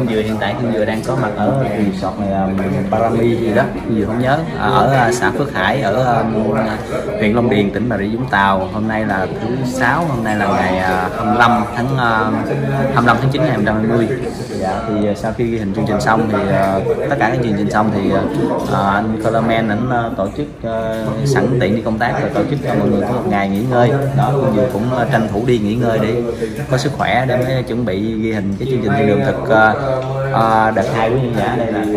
Dừa hiện tại Phương Dừa đang có mặt ở resort này, Parami gì đó, Phương Dừa không nhớ, ở xã Phước Hải, ở huyện Long Điền, tỉnh Bà Rịa Vũng Tàu. Hôm nay là thứ 6, hôm nay là ngày 25 tháng 9 năm 2020. Dạ, thì sau khi ghi hình chương trình xong thì tất cả các chương trình xong thì anh Colorman ảnh tổ chức sẵn tiện đi công tác rồi tổ chức cho mọi người có một ngày nghỉ ngơi đó. Phương Dừa cũng tranh thủ đi nghỉ ngơi để có sức khỏe để mới chuẩn bị ghi hình cái chương trình thiên đường thực đợt 2 của Nhân Giả. Đây là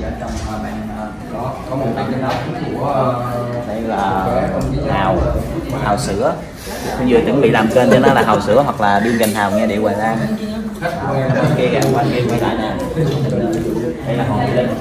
có một tay trên đó của đây là hào sữa. Phương Dừa chuẩn bị làm kênh cho nó là hào sữa hoặc là đương gành hào nghe điệu Hoài Lan. Kia kìa, qua kia quay lại nè. Đây là Hoàng Linh.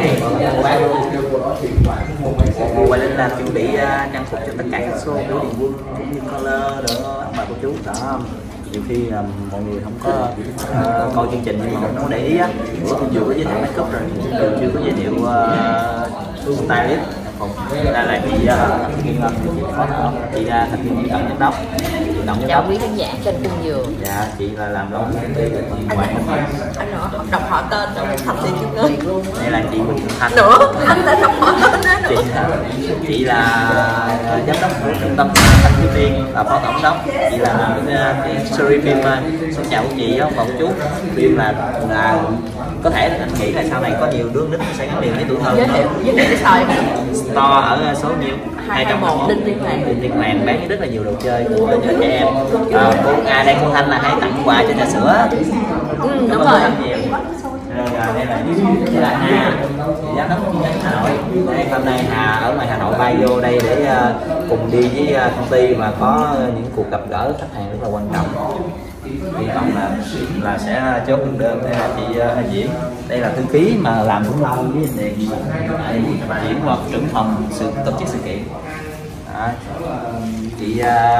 Hoàng Linh là chuẩn bị trang phục cho tất cả các show của Điền Quân cũng như color đó, ông bà cô chú đó. Nhiều khi mọi người không có coi chương trình nhưng mà không có để ý á. Phương Dừa có giới thiệu make up rồi, chưa có giới thiệu stylist. Đây là chị Kiên Ngân, chị là thành viên giám đốc. Chào quý khán giả kênh Phương Dừa. Dạ, chị là làm đâu anh nữa đọc họ tên đâu Thành Thị Kim Ngân. Đây là chị Nguyễn Thành nữa, anh đã đọc họ tên đó. Chị là giám đốc của trung tâm Thanh Thiếu Niên, là phó tổng đốc. Chị là làm cái series phim Xin chào quý chị và cô chú. Phim là có thể anh nghĩ là sau này có nhiều đứa nít sẽ gắn liền với tuổi thơ. Giới thiệu cái sợi store ở số nhiêu 221 Đinh Tiên Hoàng bán rất là nhiều đồ chơi của trẻ em. Cô đây cô Thanh là hay tặng quà cho trà sữa. Đúng rồi. Đây là Hà, giám đốc chi nhánh Hà Nội. Hôm nay Hà ở ngoài Hà Nội bay vô đây để cùng đi với công ty và có những cuộc gặp gỡ khách hàng rất là quan trọng. Hy vọng là sẽ chốt được đơn. Đây là chị Diễm, đây là thư ký mà làm cũng lâu với anh Điền. Diễm hoặc trưởng phòng tổ chức sự kiện. Đó. Chị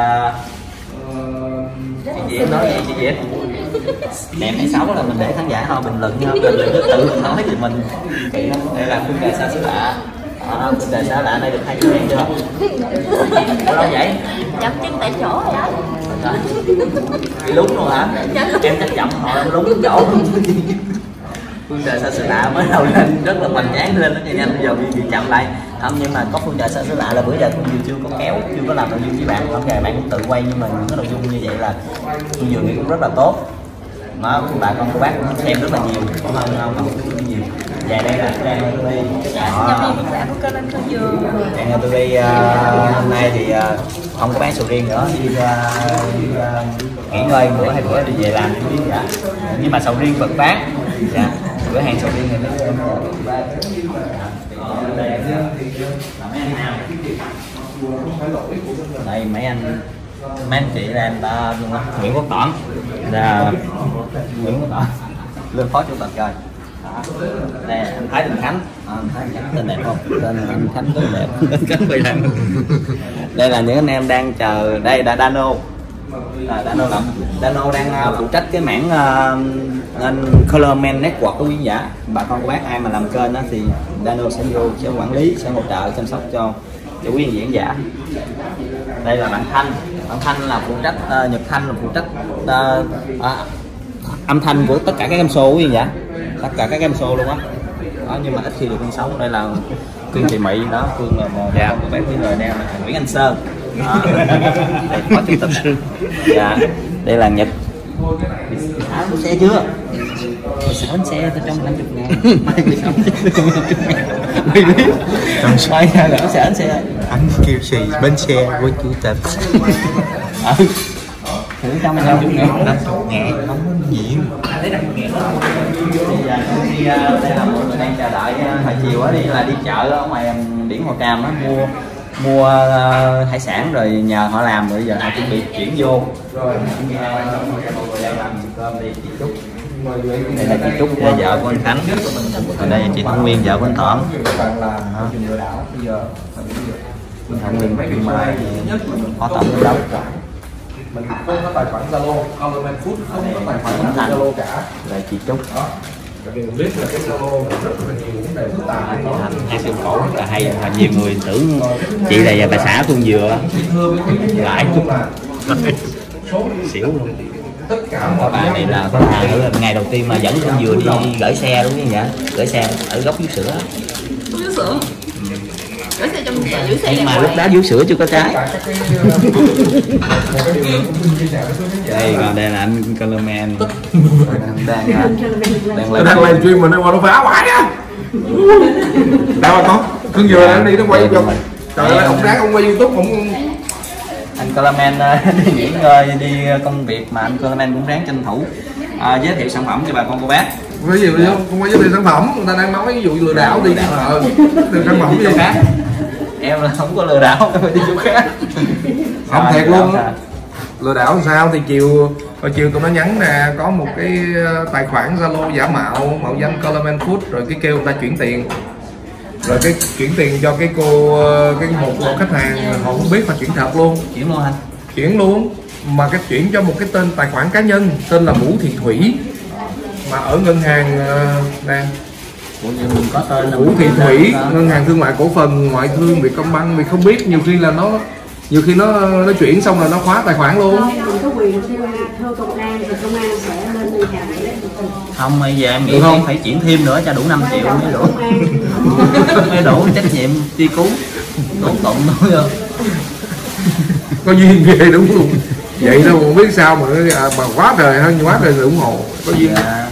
Diễm nói gì chị Diễm? Đẹp hay xấu là mình để khán giả họ bình luận, mình cứ tự nói thì mình. Đây là phương trà xa xứ lạ. Phương trà xa lạ đây được 2 triệu chưa? Đâu vậy? Chấm chân tại chỗ rồi đó. Bị lúng luôn hả? Em chắc chậm họ lúng chỗ. Phương trà xa xứ lạ mới đầu lên rất là hoành tráng, lên rất là nhanh, bây giờ bị chậm lại. Không, nhưng mà có phương trà xa xứ lạ là bữa giờ Phương Dừa chưa có kéo, chưa có làm nội dung với bạn. Ok, bạn cũng tự quay nhưng mà những cái nội dung như vậy là Phương Dừa nghĩ cũng rất là tốt. Đó, bà con cô bác cũng xem rất là nhiều, không nhiều. Và đây là Trang TV. Nhân viên xã của kênh anh Phương Dừa. Trang TV hôm nay thì không có bán sầu riêng nữa, đi nghỉ ngơi bữa 2 bữa đi về làm chứ dạ. Nhưng mà sầu riêng vẫn bán. Dạ, cửa hàng sầu riêng này nó đây mấy anh chị là anh ta Nguyễn Quốc Toản là Nguyễn Quốc Toản lên phó chủ tịch rồi. Đây anh Thái Đình Khánh, anh Thái Đình Khánh tên đẹp không? Tên anh Khánh tên đẹp. Khánh bị làm. Đây là những anh em đang chờ. Đây là Dano. Dano đang phụ trách cái mảng anh Colorman Network của quý giả. Bà con cô bác ai mà làm kênh đó thì Dano sẽ vô, sẽ quản lý, sẽ hỗ trợ chăm sóc cho quý diễn giả. Đây là bạn Thanh là phụ trách Nhật Thanh là phụ trách âm thanh của tất cả các game show của giả, tất cả các game show luôn á. Đó, nhưng mà ít khi được lên sóng. Đây là Phương Thị Mỹ đó, Phương là một của bạn với người đang là Nguyễn Anh Sơn. Đây phó chủ tịch. Dạ, đây là Nhật. Thả của xe chưa? Sợ bánh xe tôi trong 50.000. Trong xoay ra là sợ bánh xe. Anh kêu xì bánh xe với chủ tịch. Thử trong 50.000. 50.000 không có nhiều. Bây giờ đây là mọi người đang chờ đợi hồi chiều á, đi chợ ở ngoài biển Hồ Tràm á, mua hải sản rồi nhờ họ làm, rồi giờ họ chuẩn bị chuyển vô. Rồi đây làm cơm đi chị Trúc. Đây là chị Trúc, vợ của anh Khánh. Còn đây là chị Thảo Nguyên, vợ của anh Toản. Thảo Nguyên chuyện mai phó tổng giám đốc. Mình không có tài khoản Zalo, Colorman Food không có tài khoản Zalo cả. Đây chị Trúc. Mình biết là cái Zalo rất là nhiều vấn đề phức tạp. Hát siêu cổ rất là hay, mà nhiều người tưởng chị là bà xã Phương Dừa lại chút xỉu luôn. tất cả Các bạn này là có hàng ở ngày đầu tiên mà dẫn con dừa đi gửi xe đúng không vậy? Gửi xe ở góc vú sữa. Vú sữa. Gửi xe trong nhà dưới xe. Nhưng mà lúc đó vú sữa chưa có trái. Đây còn đây là anh Coleman đang live stream mà nó qua nó phá hoài á. Đâu mà con cưng dừa anh đi nó quay cho trời ơi ông ráng ông quay YouTube ông anh Coleman đi nghỉ ngơi đi công việc mà anh Coleman cũng ráng tranh thủ giới thiệu sản phẩm cho bà con cô bác. cái gì vậy không có giới thiệu sản phẩm, người ta đang nói ví dụ lừa đảo đi từ sản phẩm gì khác em là không có lừa đảo em phải đi chỗ khác. Không thiệt luôn á. Lừa đảo sao thì hồi chiều tụi nó nhắn nè, có một cái tài khoản Zalo giả mạo mạo danh Coleman Food rồi cái kêu người ta chuyển tiền, rồi cái chuyển tiền cho cái một khách hàng họ không biết mà chuyển thật luôn. Chuyển luôn anh? Chuyển luôn, mà cái chuyển cho một cái tên tài khoản cá nhân tên là Vũ Thị Thủy mà ở ngân hàng nè. Mình có tên là Vũ Thị Thủy, ngân hàng thương mại cổ phần ngoại thương Vietcombank. Vì không biết nhiều khi là nhiều khi nó chuyển xong rồi nó khóa tài khoản luôn. Mình có quyền thưa công an thì công an sẽ lên liên hệ để không bây giờ em nghĩ phải chuyển thêm nữa cho đủ 5 triệu mới đủ. Mới đủ trách nhiệm truy cứu tố tụng thôi không? Có duyên ghê đúng luôn. Vậy đâu không biết sao mà quá trời hơn quá trời ủng hộ có duyên.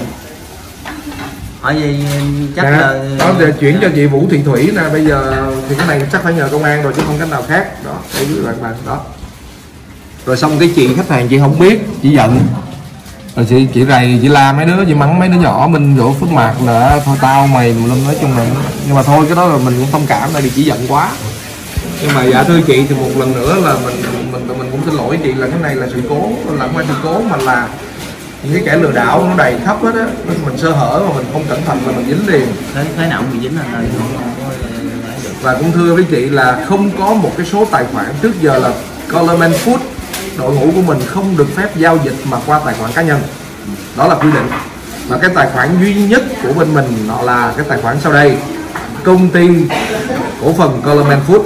Hỏi gì chắc nè, là đó để chuyển cho chị Vũ Thị Thủy nè. Bây giờ thì cái này chắc phải nhờ công an rồi chứ không cách nào khác đó để bạn đó. Rồi xong cái chị khách hàng chị không biết, chị giận rồi chị rầy, chị la mấy đứa, chị mắng mấy đứa nhỏ mình vỗ phước mạc là thôi tao mày lên, nói chung là nhưng mà thôi cái đó là mình cũng thông cảm tại vì chị giận quá. Nhưng mà dạ thưa chị thì một lần nữa là mình cũng xin lỗi chị là cái này là sự cố, là không phải sự cố mà là những cái kẻ lừa đảo nó đầy khắp hết á, mình sơ hở mà mình không cẩn thận là mình dính liền. thế nào cũng bị dính anh ơi. Và cũng thưa với chị là không có một cái số tài khoản trước giờ là Coleman Food đội ngũ của mình không được phép giao dịch mà qua tài khoản cá nhân, đó là quy định. Và cái tài khoản duy nhất của bên mình nó là cái tài khoản sau đây, công ty cổ phần Coleman Food.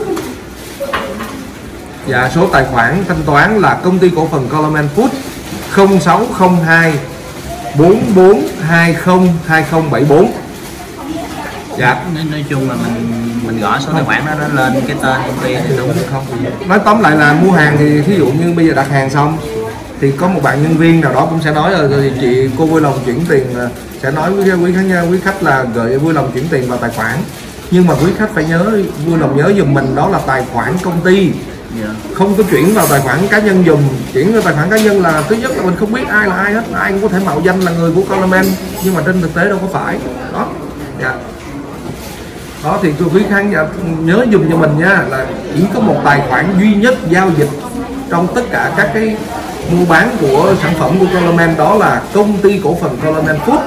Và số tài khoản thanh toán là công ty cổ phần Coleman Food 0602 4420 2074. Dạ. Nói chung là mình gõ số tài khoản đó nó lên cái tên công ty thì đúng không? Nói tóm lại là mua hàng thì thí dụ như bây giờ đặt hàng xong thì có một bạn nhân viên nào đó cũng sẽ nói là chị cô vui lòng chuyển tiền, sẽ nói với quý khách là gửi vui lòng chuyển tiền vào tài khoản. Nhưng mà quý khách phải nhớ, vui lòng nhớ giùm mình đó là tài khoản công ty. Không có chuyển vào tài khoản cá nhân dùng. Chuyển vào tài khoản cá nhân là thứ nhất là mình không biết ai là ai hết, ai cũng có thể mạo danh là người của Coleman nhưng mà trên thực tế đâu có phải đó. Dạ. Đó thì quý khán giả nhớ dùng cho mình nha, là chỉ có một tài khoản duy nhất giao dịch trong tất cả các cái mua bán của sản phẩm của Coleman, đó là công ty cổ phần Coleman Food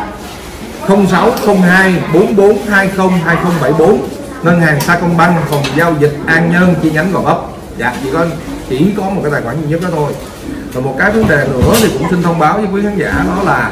0602 4420 2074, ngân hàng Sacombank, phòng giao dịch An Nhơn chi nhánh Gò Vấp. Dạ, chỉ có một cái tài khoản duy nhất đó thôi. Và một cái vấn đề nữa thì cũng xin thông báo với quý khán giả, đó là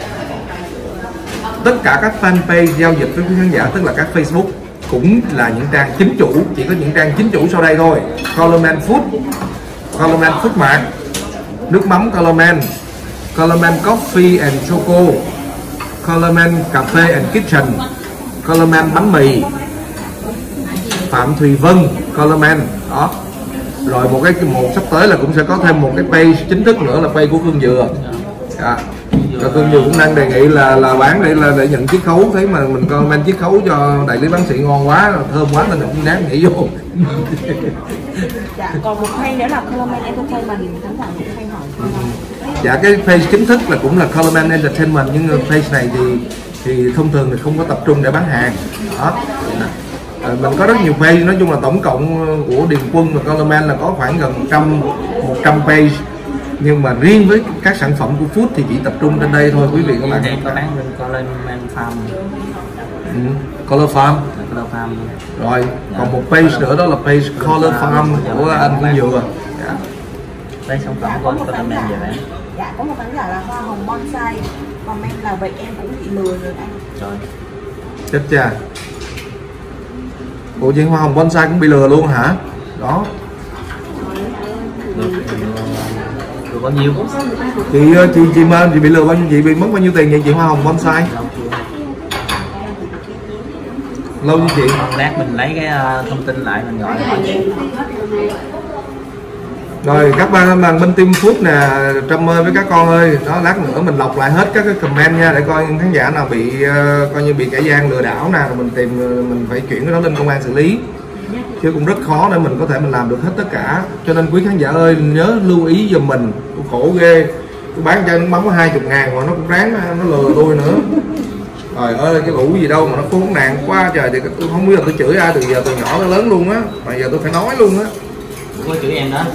tất cả các fanpage giao dịch với quý khán giả, tức là các Facebook cũng là những trang chính chủ, chỉ có những trang chính chủ sau đây thôi: Coleman Food, Coleman Food Mart, nước mắm Coleman, Coleman Coffee and Choco, Coleman Cafe and Kitchen, Coleman bánh mì, Phạm Thùy Vân, Coleman đó. Rồi một sắp tới là cũng sẽ có thêm một cái page chính thức nữa là page của Cương Dừa. Dạ. Rồi Cương Dừa cũng đang đề nghị là bán để nhận chiết khấu, thấy mà mình comment chiết khấu cho đại lý bán sỉ ngon quá, thơm quá nên cũng đáng nghĩ vô. Dạ, còn một page nữa là Coleman Entertainment, khán giả cũng hay hỏi. Dạ, cái page chính thức là cũng là Coleman Entertainment, nhưng page này thì thông thường thì không có tập trung để bán hàng đó. Mình có rất nhiều page, nói chung là tổng cộng của Điền Quân và Coleman là có khoảng gần 100 page, nhưng mà riêng với các sản phẩm của Food thì chỉ tập trung trên đây thôi quý vị các bạn. Có bán bên Coleman Farm. Color Farm. Color Farm. Rồi, còn một page nữa đó là page Color Farm của anh Cương Dừa. Dạ. Đây sản phẩm của Coleman vậy bạn. Dạ, có một khán giả là hoa hồng bonsai, comment là vậy em cũng bị lừa rồi anh. Rồi. Chết cha. Ủa chị hoa hồng bonsai cũng bị lừa luôn hả? Đó. Được bao nhiêu? Chị Mên, chị bị lừa bao nhiêu, chị bị mất bao nhiêu tiền vậy chị Hoa Hồng bonsai? Lâu như chị? Lát mình lấy cái thông tin lại mình gọi hỏi chị. Rồi các bạn bên Team Food nè, Trâm ơi với các con ơi, đó lát nữa mình lọc lại hết các cái comment nha, để coi khán giả nào bị coi như bị kẻ gian lừa đảo nào, rồi mình tìm, mình phải chuyển cái đó lên công an xử lý, chứ cũng rất khó để mình có thể mình làm được hết tất cả. Cho nên quý khán giả ơi nhớ lưu ý giùm mình, khổ ghê, tôi bán chai nước mắm có 20.000 mà nó cũng ráng nó lừa tôi nữa. Trời ơi cái lũ gì đâu mà nó khốn nạn quá trời, thì tôi không biết là tôi chửi ai từ giờ từ nhỏ tới lớn luôn á, mà giờ tôi phải nói luôn á. Có chửi em đó.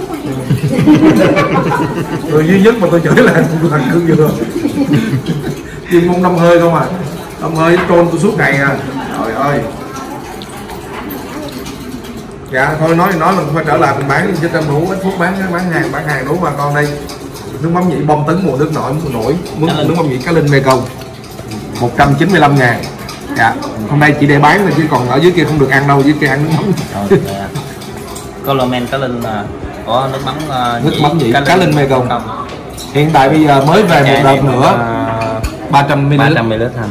Người duy nhất mà tôi chửi là thằng Cương Dừa. Chuyên môn đâm hơi không à, đâm hơi trôn tôi suốt ngày à. Trời ơi. Dạ thôi nói mình phải trở lại mình bán cho Trâm đủ ít phút bán hàng đủ bà con đây. Nước mắm nhị bom tấn mùa nước nổi nước mắm nhị cá linh Mekong 195.000. Dạ hôm nay chỉ để bán thôi chứ còn ở dưới kia không được ăn đâu, dưới kia ăn nước mắm. Có comment cá linh là có nước mắm nhị cá linh Mekong. Hiện tại bây giờ mới về một đợt nữa 300ml ha.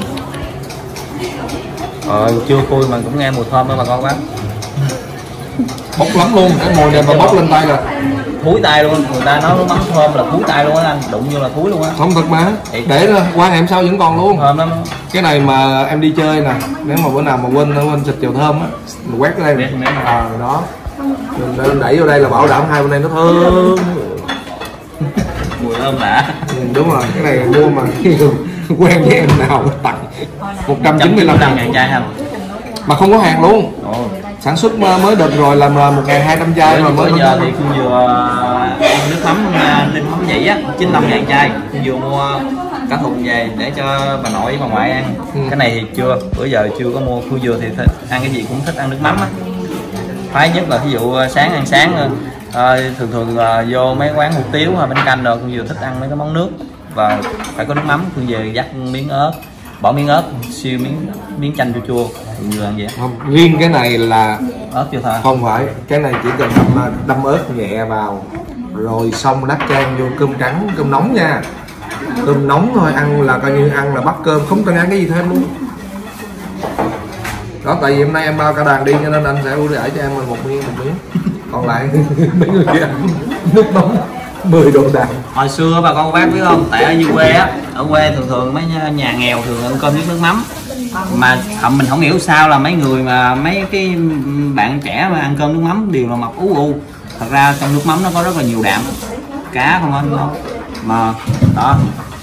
Chưa khui mà cũng nghe mùi thơm đó bà con bác. Bốc lắm luôn, cái mùi này mà bốc lên tay là thúi tay luôn, người ta nói nước mắm thơm là thúi tay luôn á anh, đụng vô là thúi luôn á. Không thật mà, để qua em sau vẫn còn luôn. Thơm lắm. Cái này mà em đi chơi nè, nếu mà bữa nào mà quên xịt dầu thơm á, mình quét cái đây đó, mình đẩy vô đây là bảo đảm hai bên đây nó thơm. Mùi thơm đã. Đúng rồi, cái này mua mà quen với em nào tặng 195.000 chai không? Mà không có hàng luôn. Sản xuất mới đợt rồi làm 1.200 chai mà mới. Bây giờ thì Phương vừa nước mắm ninh mắm nhĩ á 95.000 chai, Phương vừa mua cả thùng về để cho bà nội với bà ngoại ăn. Cái này thì chưa, bữa giờ chưa có mua. Phương vừa thì ăn cái gì cũng thích ăn nước mắm á. Phái nhất là ví dụ sáng ăn sáng thường vô mấy quán hủ tiếu hay bánh canh rồi Phương vừa thích ăn mấy cái món nước và phải có nước mắm. Phương vừa dắt miếng ớt, bỏ miếng ớt, siêu miếng chanh chua chua vừa ăn vậy. Không, riêng cái này là ớt chưa thôi. Không phải, cái này chỉ cần đâm ớt nhẹ vào rồi xong đắp chan vô cơm trắng, cơm nóng nha, cơm nóng thôi, ăn là coi như ăn là bắt cơm, không cần ăn cái gì thêm luôn. Đó tại vì hôm nay em bao cả đàn đi cho nên anh sẽ ưu đãi cho em một miếng, còn lại mấy người kia ăn nước mắm 10 độ đạm. Hồi xưa bà con bác biết không, tại ở dưới quê á, ở quê thường mấy nhà nghèo thường ăn cơm với nước mắm, mà mình không hiểu sao là mấy người mà mấy cái bạn trẻ mà ăn cơm nước mắm đều là mập ú u. Thật ra trong nước mắm nó có rất là nhiều đạm, cá không anh đâu mà đó.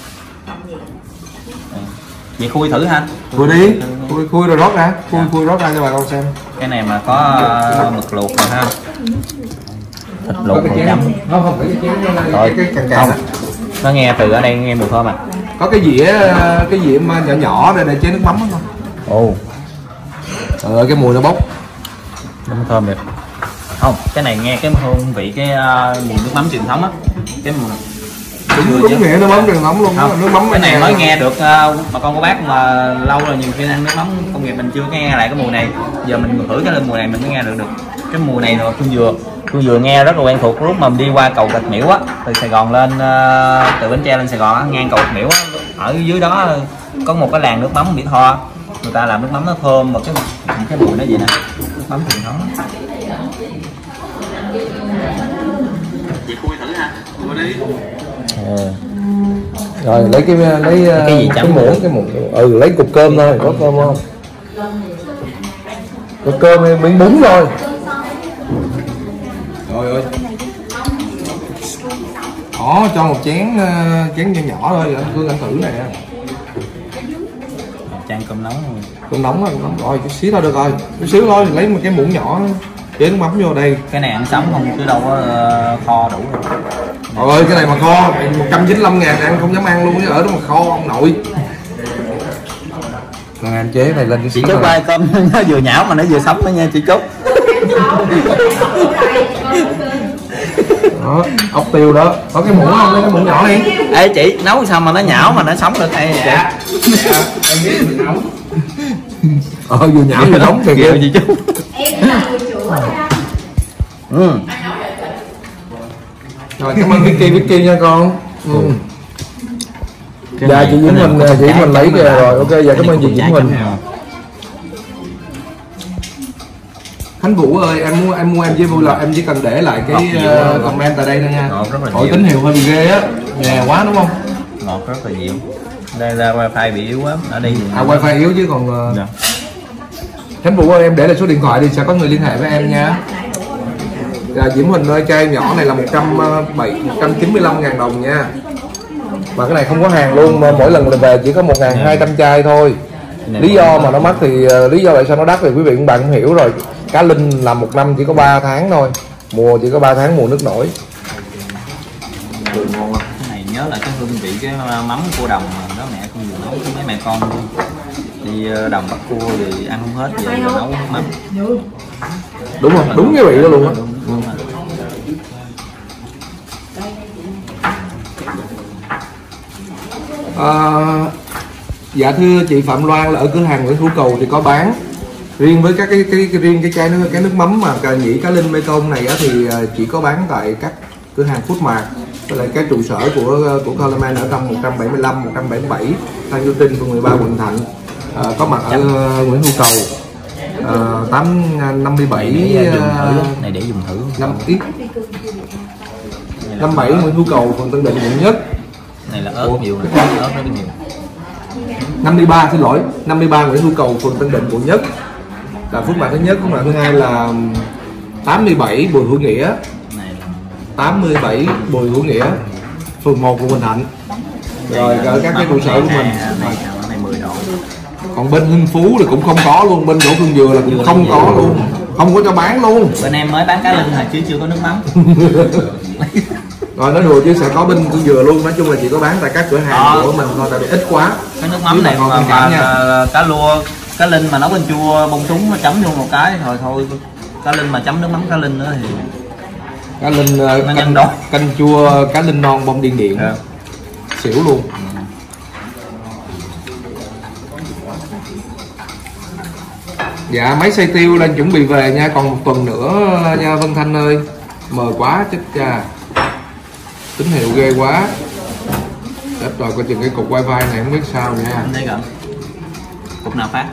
Vậy khui thử ha. Khui đi, khui rồi rót ra, khui rót ra cho bà con xem. Cái này mà có mực luộc rồi ha, thịt luộc rồi chấm. Không cái không, nó nghe từ ở đây nghe mùi thơm à. Có cái dĩa mà nhỏ để chế nước mắm không? Ồ, trời ơi cái mùi nó bốc, nó thơm đẹp. Không, cái này nghe cái hương vị cái mùi nước mắm truyền thống á, cái mùi đúng nghĩa nước mắm truyền thống luôn đó. Nước mắm cái này mới nghe được bà con cô bác mà lâu rồi nhiều khi ăn nước mắm công nghiệp mình chưa nghe lại cái mùi này, giờ mình thử cái mùi này mình mới nghe được cái mùi này rồi. Phương vừa nghe rất là quen thuộc lúc mà mình đi qua cầu Rạch Miễu á, từ Sài Gòn lên từ Bến Tre lên Sài Gòn á, ngang cầu Rạch Miễu á, ở dưới đó có một cái làng nước mắm Mỹ Tho, người ta làm nước mắm nó thơm mà cái mùi nó vậy nè, nước mắm truyền thống. Chị khui thử ha, khui đi. Rồi lấy cái gì chấm cái muỗng lấy cục cơm thôi, có cơm không? Có cơm hay miếng bún thôi. Trời ơi. Đó, cho một chén nhỏ thôi, anh Cương ăn thử nè. Chan cơm nóng rồi. Cơm nóng rồi, chút xíu thôi được rồi. Chút xíu thôi, lấy một cái muỗng nhỏ chế nước mắm vô đây. Cái này ăn sống không chứ đâu có kho đủ rồi. Trời ơi, cái này mà kho 195.000 ăn không dám ăn luôn chứ ở đó mà kho ông nội. Còn anh chế này lên chị Trúc ơi, cơm nó vừa nhão mà nó vừa sống đó nha chị Trúc. Đó, ốc tiêu đó, có cái muỗng không? Lấy cái muỗng nhỏ đi. Ê chị, nấu sao mà nó nhão mà nó sống được hay vậy? Dạ. Em biết mình nấu. Vừa nhão vừa nóng thì kìa chị Trúc. Rồi cảm ơn Vicky nha con. Dạ chị Diễm Huỳnh lấy kìa rồi. Ok dạ cảm ơn chị Diễm Huỳnh. Khánh Vũ ơi, em mua em với vui là em chỉ cần để lại cái comment tại đây thôi nha. Hỏi tín hiệu hơi bị ghê á, nhè quá đúng không? Ngọt rất là dịu. Đây là wifi bị yếu quá, ở đây. Wifi yếu chứ còn. Dạ. Khánh Vũ ơi, em để lại số điện thoại thì sẽ có người liên hệ với em nha. Dạ, Diễm Huỳnh ơi, chai nhỏ này là 195.000 đồng nha. Mà cái này không có hàng luôn, mỗi lần về chỉ có 1.200 chai thôi. Lý do mà nó mắc thì lý do tại sao nó đắt thì quý vị các bạn cũng hiểu rồi. Cá linh là một năm chỉ có 3 tháng thôi, mùa chỉ có 3 tháng mùa nước nổi. Ngon lắm. Cái này nhớ là cái hương vị cái mắm cua đồng mà đó mẹ không vừa nấu với mấy mẹ con luôn. Đi đồng bắt cua thì ăn không hết về nấu mắm. Đúng không? Đúng cái vị đó luôn á. Dạ thưa chị Phạm Loan là ở cửa hàng Nguyễn Hữu Cầu thì có bán. Riêng với các riêng cái chai nước mắm mà cà nhĩ cá linh Mekong này á, thì chỉ có bán tại các cửa hàng Food Mart với lại cái trụ sở của Coleman ở trong 175, 177 Phan Chu Trinh, phường 13 quận Thạnh. Có mặt ở Nguyễn Hữu Cầu 857 này để dùng thử 57 Nguyễn Hữu Cầu, phường Tân Định, quận Nhất. Này là ớt nhiều, ớt rất nhiều. 53 xin lỗi, 53 Nguyễn Hữu Cầu, phường Tân Định, quận Nhất là Phước Mạc thứ nhất. Phước Mạc thứ hai là 87 Bùi Hữu Nghĩa, 87 Bùi Hữu Nghĩa, phường 1 quận Bình Thạnh. Rồi ở các cái trụ sở của mình. Này 10 độ. Còn bên Hưng Phú thì cũng không có luôn, bên Đỗ Phương Dừa là cũng không có luôn, không có cho bán luôn. Bên em mới bán cá linh thôi chứ chưa có nước mắm. Rồi nói đùa chứ sẽ có bên Phương Dừa luôn, nói chung là chỉ có bán tại các cửa hàng của mình thôi, tại vì ít quá. Cái nước mắm này mà cá lua, cá linh mà nấu canh chua bông súng nó chấm vô một cái thôi cá linh mà chấm nước mắm cá linh nữa thì cá linh canh chua cá linh non bông điên điện xỉu luôn. Dạ máy xay tiêu đang chuẩn bị về nha, còn 1 tuần nữa nha Vân Thanh ơi. Mờ quá chết cha, tín hiệu ghê quá. Chết rồi, coi chừng cái cục wifi này không biết sao nha. Thấy gần cục nào phát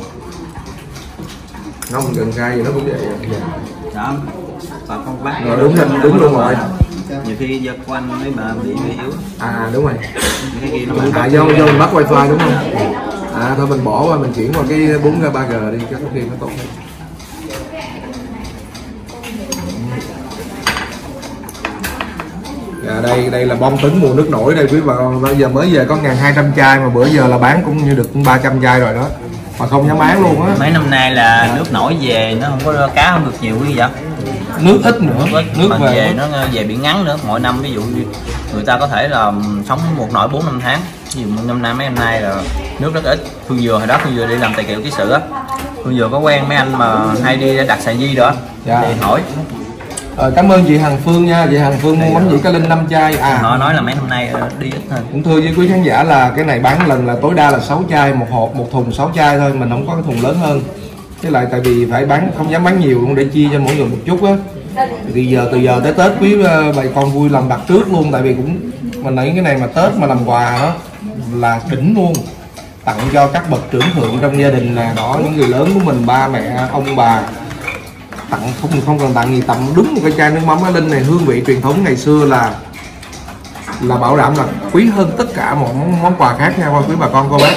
nó không gần gai gì nó cũng vậy đó. Và con bác rồi đúng luôn rồi. Nhiều khi giật của anh mới mà bị yếu. Đúng rồi. Cái kia nó do mình bắt wifi đúng không? Thôi mình bỏ qua mình chuyển qua cái 4G 3G đi cho có khi nó tốt hơn. Đây là bom tấn mùa nước nổi đây quý bà con. Bây giờ mới về có 1.200 chai mà bữa giờ là bán cũng như được 300 chai rồi đó, mà không dám bán luôn á. Mấy năm nay là nước nổi về nó không có cá không được nhiều quý vậy. Nước ít nữa, nước mà về nó về bị ngắn nữa. Mỗi năm ví dụ như người ta có thể là sống một nổi 4-5 tháng, ví dụ năm nay mấy năm nay là nước rất ít. Phương Dừa hồi đó Phương Dừa đi làm tài liệu kỹ sự á, Phương Dừa có quen mấy anh mà hay đi đặt sàn di đó thì hỏi. Cảm ơn chị Hằng Phương nha, chị Hằng Phương mua mắm nhĩ cá linh 5 chai. Họ nói là mấy năm nay đi ít hơn. Cũng thưa với quý khán giả là cái này bán lần là tối đa là 6 chai, một hộp, một thùng 6 chai thôi, mình không có cái thùng lớn hơn. Với lại tại vì phải bán, không dám bán nhiều luôn để chia cho mỗi người một chút á. Thì từ giờ tới Tết quý bà con vui làm đặt trước luôn, tại vì cũng mình lấy cái này mà Tết mà làm quà đó là đỉnh luôn, tặng cho các bậc trưởng thượng trong gia đình nè, đó những người lớn của mình, ba mẹ ông bà, tặng không cần tặng gì, tặng đúng một cái chai nước mắm cá linh này. Hương vị truyền thống ngày xưa là bảo đảm là quý hơn tất cả mọi món quà khác nha quý bà con cô bác.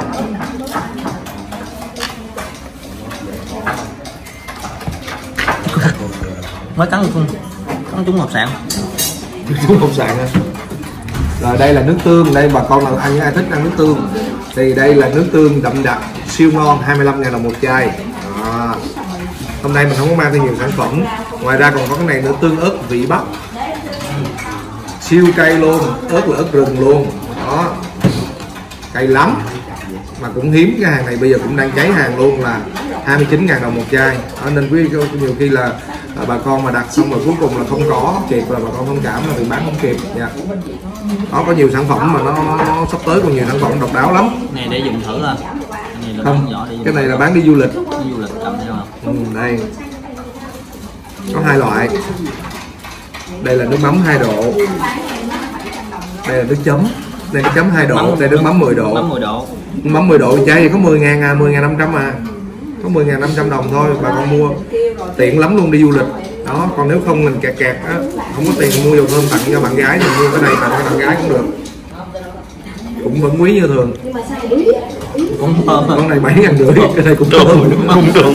Mới cắn trúng hộp sạn. Trúng hộp sạn ha. Rồi đây là nước tương, đây bà con nào ai thích ăn nước tương thì đây là nước tương đậm đặc siêu ngon, 25.000 đồng một chai. Hôm nay mình không có mang thêm nhiều sản phẩm, ngoài ra còn có cái này nữa, tương ớt vị Bắc siêu cay luôn, ớt là ớt rừng luôn đó, cay lắm mà cũng hiếm. Cái hàng này bây giờ cũng đang cháy hàng luôn, là 29.000 đồng một chai đó, nên quý nhiều khi là bà con mà đặt xong rồi cuối cùng là không có kịp là bà con thông cảm là vì bán không kịp nha. Đó, có nhiều sản phẩm mà nó sắp tới còn nhiều sản phẩm độc đáo lắm. Này để dùng thử à? Không, cái này là bán đi du lịch. Du lịch cầm theo không? Đây có 2 loại. Đây là nước mắm 2 độ. Đây là nước chấm. Đây nước chấm 2 độ. Đây nước mắm 10 độ. Mắm 10 độ. Mắm 10 độ chai thì có 10.000 à, 10.500 à. Có 10.500 đồng thôi, bà con mua tiện lắm luôn đi du lịch. Đó, còn nếu không mình kẹt á, không có tiền mua dầu thơm tặng cho bạn gái thì mua cái này tặng cho bạn gái cũng được. Cũng vẫn quý như thường. Cũng thơm. Con này 7.500, cái này cũng thơm. Cũng được.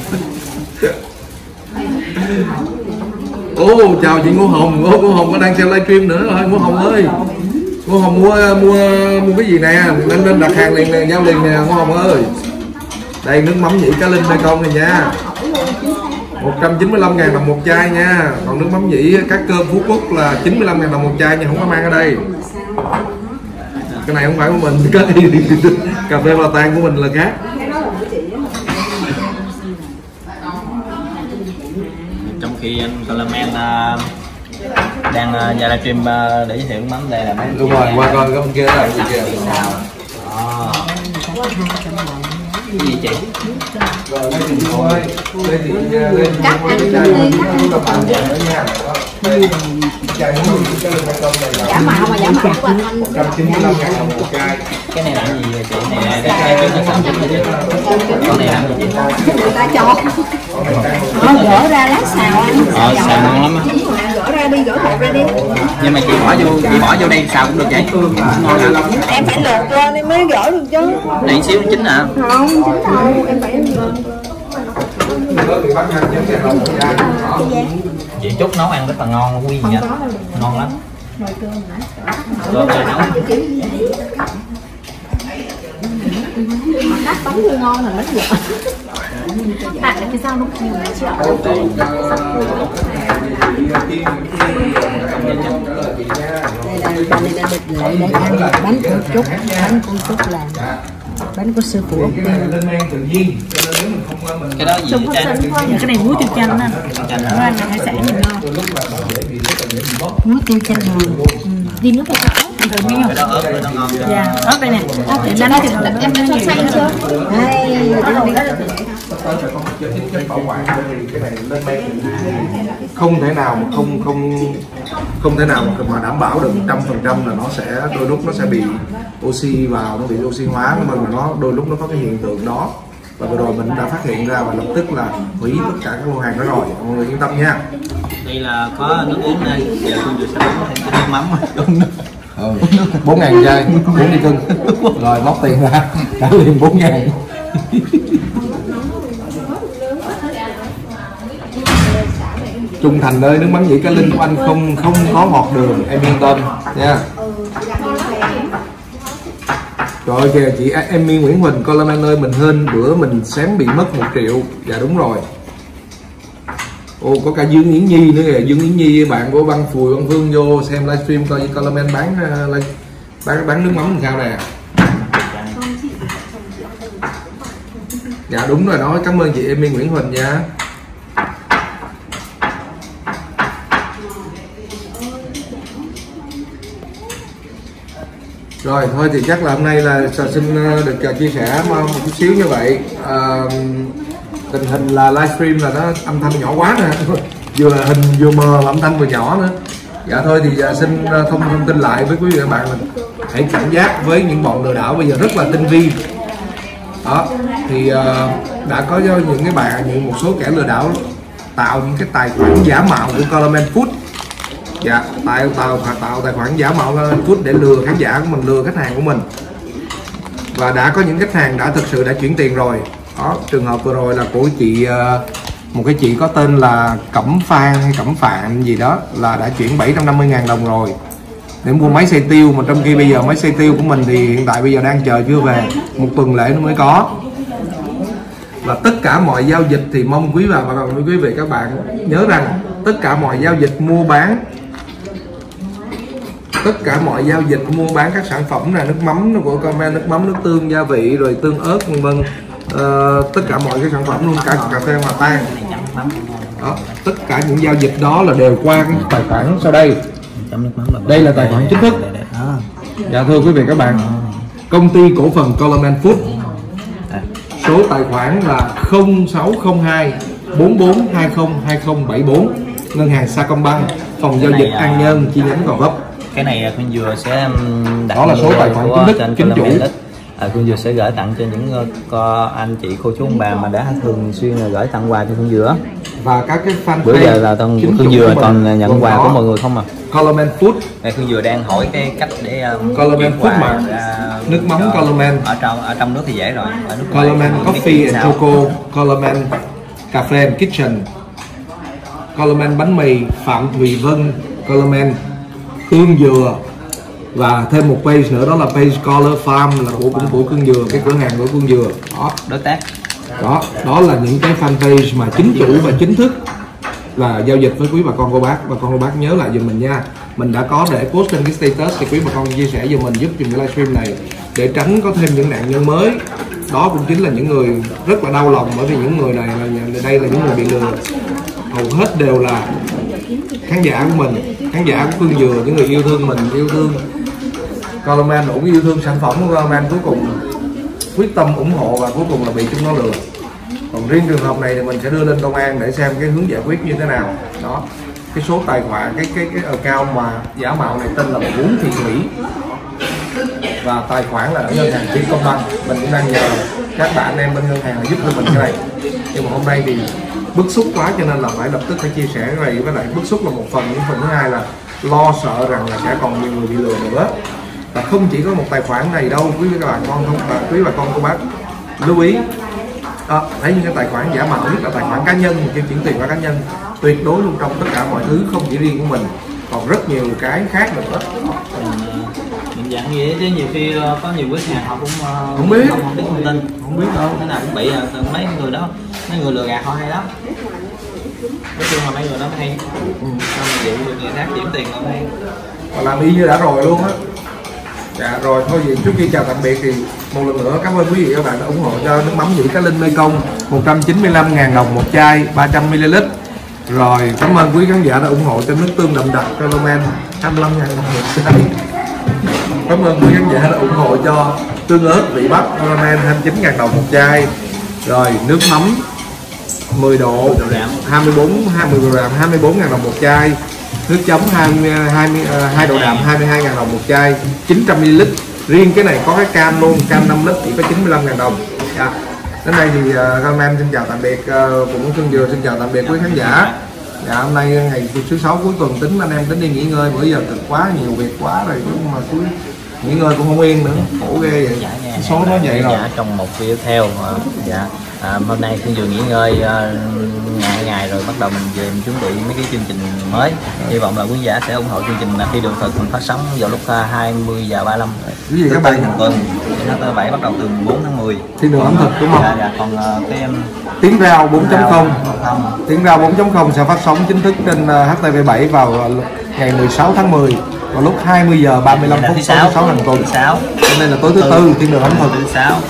Ô, chào chị Ngô Hồng. Ngô Hồng có đang xem livestream nữa rồi. Ngô Hồng ơi, Ngô Hồng mua cái gì nè, lên đặt hàng liền, giao liền nè Ngô Hồng ơi. Đây nước mắm nhĩ cá linh đây con này nha, 195.000 đồng một chai nha. Còn nước mắm nhĩ các cơm Phú Quốc là 95.000 đồng một chai nha, không có mang ở đây. Cái này không phải của mình, cái cà phê Hòa Tan của mình là khác. Trong khi anh Coleman đang ra livestream để giới thiệu mắm, đây là mắm. Đúng rồi, qua coi cái bên kia là gì kìa. Đó. Cái gì chị? Rồi đây thì cô ơi, đây thì cắt ăn đi, cắt ăn nha. Chai muối cái linh cơm này là Giả mạo mà giả mạo của anh 195.000 đồng một chai. Cái này là cái gì vậy chị? Này đây cái sản phẩm này chứ. Con này làm gì chị? người ta cho gỡ ra lát xào ăn. Xào ngon lắm á. Gỡ ra đi, gỡ hộp ra đi. Nhưng mà chị bỏ vô đây xào cũng được vậy. Ngon hả? Em phải luộc lên em mới gỡ được chứ. Này xíu chín hả? Không, chín đâu, em phải Thì bán 29.000 đồng một chai. Chị Trúc nấu ăn rất là ngon quý vị nha. Ngon lắm. Cơm này nấu. cắt bánh như ngon là bánh dở. Tại cái sao nó nhiều này chị ạ. Đây là bịch lệ để ăn bánh của Trúc, bánh của Trúc làm. Bánh của sư phụ. Cái đó gì vậy? Cái này muối tiêu chanh á. Nó ăn hải sản nhìn ngon. Muối tiêu chanh đường. Đi nước vào ớt. Rồi miếng Cái đó ớt rồi nó ngon. dạ, ớt đây nè. Ớt đánh thì Em cho xay chưa? Đây, không thể nào mà không thể nào mà đảm bảo được 100% là nó sẽ đôi lúc nó sẽ bị oxy vào, nó bị oxy hóa, mà nó đôi lúc nó có cái hiện tượng đó. Và vừa rồi mình đã phát hiện ra và lập tức là hủy tất cả các lô hàng đó rồi, mọi người yên tâm nha. Đây là có nước uống đây, giờ tôi vừa sẽ uống thêm cái nước mắm uống nước. 4.000 chai, 4 ly cưng. Rồi móc tiền ra, trả liền 4.000. Trung Thành ơi, nước mắm nhĩ cá linh của anh không có ngọt đường, em yên tâm nha. Trời ơi kìa chị Emmy Nguyễn Huỳnh, Coleman ơi mình hên bữa mình xém bị mất 1 triệu. Dạ đúng rồi. Ô có cả Dương Yến Nhi nữa kìa, Dương Yến Nhi bạn của Văn Phùi, Văn Phương vô xem livestream coi như Coleman bán nước mắm làm sao nè. Dạ đúng rồi đó, cảm ơn chị Emmy Nguyễn Huỳnh nha. Rồi thôi thì chắc là hôm nay là xin được chia sẻ một chút xíu như vậy. Tình hình là livestream là nó âm thanh nhỏ quá nè, vừa hình vừa mờ mà âm thanh vừa nhỏ nữa. Dạ thôi thì xin thông tin lại với quý vị và các bạn là hãy cảnh giác với những bọn lừa đảo bây giờ rất là tinh vi. Đó thì đã có những cái bạn, một số kẻ lừa đảo tạo những cái tài khoản giả mạo của Coleman Food. Dạ, tạo tài khoản giả mạo Coleman Food để lừa khán giả của mình, lừa khách hàng của mình. Và đã có những khách hàng đã thực sự đã chuyển tiền rồi. Đó, trường hợp vừa rồi là của chị, một cái chị có tên là Cẩm Phan hay Cẩm Phạm gì đó, là đã chuyển 750.000 đồng rồi để mua máy xay tiêu, mà trong khi bây giờ máy xay tiêu của mình thì hiện tại bây giờ đang chờ chưa về, 1 tuần lễ nó mới có. Và tất cả mọi giao dịch thì mong quý bà và quý vị các bạn nhớ rằng tất cả mọi giao dịch mua bán, tất cả mọi giao dịch mua bán các sản phẩm là nước mắm của Coleman, nước mắm, nước tương, gia vị rồi tương ớt vân vân, tất cả mọi cái sản phẩm luôn, cả cà phê Hòa Tan đó, tất cả những giao dịch đó là đều qua cái tài khoản sau đây. Đây là tài khoản chính thức. Dạ thưa quý vị các bạn, công ty cổ phần Coleman Food, số tài khoản là 0602 4420 2074. ngân hàng Sacombank, phòng giao dịch An Nhơn chi nhánh Gò Vấp. Cái này Khuyên Dừa sẽ đặt đó là số tài khoản chính thức chính chủ. Khuyên Dừa sẽ gửi tặng cho những anh chị cô chú ông bà mà đã thường xuyên gửi tặng quà cho Khuyên Dừa. Và các cái fan bữa giờ là Khuyên Dừa toàn nhận quà của mọi người không à. Coloman Food. Khuyên Dừa đang hỏi cái cách để Coloman Food mà nước mắm Coloman ở trong nước thì dễ rồi. Coloman Coffee and Coco, Coloman Cafe and Kitchen, Coloman bánh mì Phạm Thùy Vân, Coloman Hương Dừa, và thêm một page nữa đó là page Color Farm là cũng của Khương Dừa, cái cửa hàng của Khương Dừa đó, đối tác đó là những cái fanpage mà chính chủ và chính thức là giao dịch với quý bà con cô bác nhớ lại giùm mình nha. Mình đã có để post trên cái status thì quý bà con chia sẻ giùm mình giúp dùm cái livestream này để tránh có thêm những nạn nhân mới. Đó cũng chính là những người rất là đau lòng, bởi vì những người này là đây là những người bị lừa, hầu hết đều là khán giả của mình, khán giả của Khương Dừa, những người yêu thương mình, yêu thương Coloman, cũng yêu thương sản phẩm của Coloman, cuối cùng quyết tâm ủng hộ và cuối cùng là bị chúng nó lừa. Còn riêng trường hợp này thì mình sẽ đưa lên công an để xem cái hướng giải quyết như thế nào. Đó, cái số tài khoản, cái account mà giả mạo này tên là Bún Thị Thủy và tài khoản là ở ngân hàng Vietcombank. Mình cũng đang nhờ các bạn em bên ngân hàng giúp cho mình cái này, nhưng mà hôm nay thì bức xúc quá cho nên là phải lập tức phải chia sẻ cái này. Với lại bức xúc là một phần, những phần thứ hai là lo sợ rằng là sẽ còn nhiều người bị lừa nữa. Và không chỉ có một tài khoản này đâu quý bà con cô bác lưu ý. Thấy những cái tài khoản giả mạo, nhất là tài khoản cá nhân, kêu chuyển tiền qua cá nhân, tuyệt đối luôn trong tất cả mọi thứ, không chỉ riêng của mình, còn rất nhiều cái khác nữa. Mình dạng gì chứ nhiều khi có nhiều khách hàng họ cũng không biết thông tin, không biết đâu, thế nào cũng bị mấy người đó, mấy người lừa gạt họ hay lắm. Nói chung là mấy người đó hay, dụ người khác chuyển tiền họ hay. Và làm y như đã rồi luôn á. Dạ rồi, thôi vậy trước khi chào tạm biệt thì một lần nữa cảm ơn quý vị và các bạn đã ủng hộ cho nước mắm Nhĩ Cá Linh Mekong 195.000 đồng một chai 300ml. Rồi cảm ơn quý khán giả đã ủng hộ cho nước tương đậm đặc Coloman 25.000 đồng một chai. Cảm ơn quý khán giả đã ủng hộ cho tương ớt vị Bắc Coloman 29.000 đồng một chai. Rồi nước mắm 10 độ 24 20g 24.000 đồng một chai. Nước chấm 2 độ đạm 22.000 đồng một chai 900ml. Riêng cái này có cái can luôn, can 5 lít chỉ có 95.000 đồng. Dạ. Đến đây thì Coloman xin chào tạm biệt, cũng Khương Dừa xin chào tạm biệt quý khán giả. Dạ, hôm nay ngày thứ 6 cuối tuần tính anh em tính đi nghỉ ngơi, bữa giờ cực quá, nhiều việc quá rồi, nhưng mà cuối nghỉ ngơi cũng không yên nữa, khổ ghê vậy. Số nó vậy rồi. Trong một video theo hôm nay Khương Dừa nghỉ ngơi ngày rồi bắt đầu mình về mình chuẩn bị mấy cái chương trình mới. Hy vọng là quý giả sẽ ủng hộ chương trình khi đường thực mình phát sóng vào lúc 20h35. Cái gì các bạn? Tuần thứ 7 bắt đầu từ 4 tháng 10. Thiên đường ẩm thực đúng không? Dạ, còn cái Tiếng Rao 4.0. Tiếng Rao 4.0 sẽ phát sóng chính thức trên HTV7 vào ngày 16 tháng 10 vào lúc 20h35 phút 6 hàng tuần. Cho nên là tối thứ tư Thiên đường ẩm thực. Thứ 6.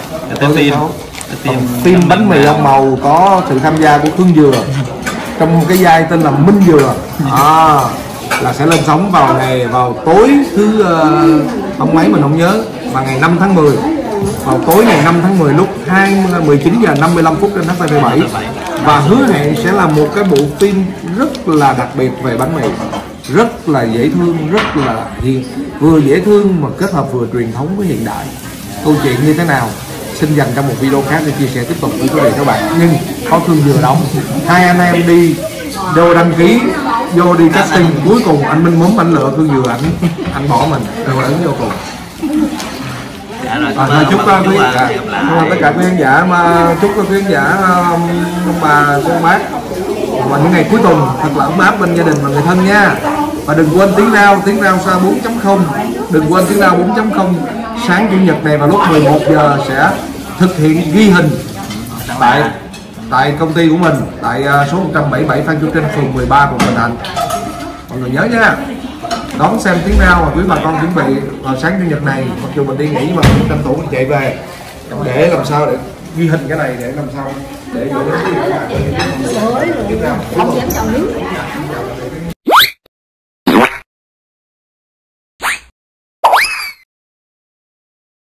Phim bánh mì ông Màu có sự tham gia của Khương Dừa trong một cái vai tên là Minh Dừa, là sẽ lên sóng vào tối thứ không mấy mình không nhớ, và ngày 5 tháng 10 vào tối ngày 5 tháng 10 lúc 19h55 trên HTV7, và hứa hẹn sẽ là một cái bộ phim rất là đặc biệt về bánh mì, rất là dễ thương, rất là vừa dễ thương mà kết hợp vừa truyền thống với hiện đại. Câu chuyện như thế nào xin dành trong một video khác để chia sẻ tiếp tục với quý vị các bạn. Nhưng có Khương Dừa đóng, hai anh em đi vô đăng ký, vô đi casting, cuối cùng anh Minh Múng anh lựa Khương Dừa, anh bỏ mình rồi ứng vô cùng. Thôi chúc tất cả quý khán giả, mà chúc quý khán giả ông bà cô bác và những ngày cuối tuần thật là ấm áp bên gia đình và người thân nha. Và đừng quên tiếng Rao Sa 4.0, đừng quên tiếng Rao 4.0 sáng chủ nhật này vào lúc 11 giờ sẽ thực hiện ghi hình tại công ty của mình tại số 177 Phan Chu Trinh, phường 13, quận Bình Thạnh. Mọi người nhớ nha, đón xem tiếng Rao và quý bà con chuẩn bị vào sáng chủ nhật này. Mặc dù mình đi nghỉ mà mình tranh thủ mình chạy về để làm sao để ghi hình cái này, để làm sao để gửi đến quý vị các bạn.